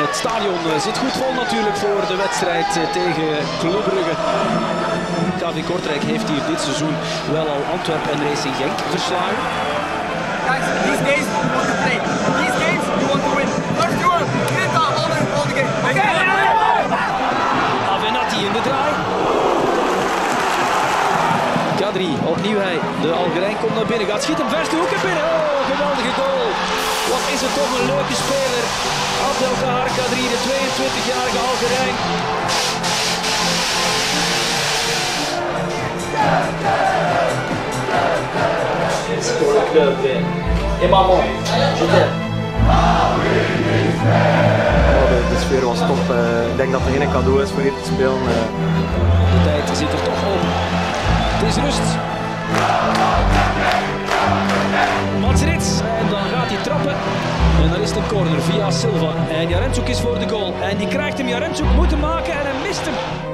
het stadion zit goed vol natuurlijk voor de wedstrijd tegen Club Brugge. KV Kortrijk heeft hier dit seizoen wel al Antwerpen en Racing Genk verslagen. Guys, these games you want to play. These games you want to win. First you want to win all the game. Avenatti in de draai. Kadri, opnieuw hij. De Algerijn komt naar binnen, gaat schieten, verste hoeken binnen. Oh, geweldige goal. Wat is het toch een leuke speler. Abdelkahar Kadri, de 22-jarige Algerijn. C'est pour le club. Et maman, je t'aime. De sfeer was top. Ik denk dat er geen cadeau is voor hier te spelen. De tijd zit er toch op. Het is rust. Mats Rits. En dan gaat hij trappen. En dan is het een corner via Silva. En Jaremchuk is voor de goal. En die krijgt hem. Jaremchuk moet hem maken en hij mist hem.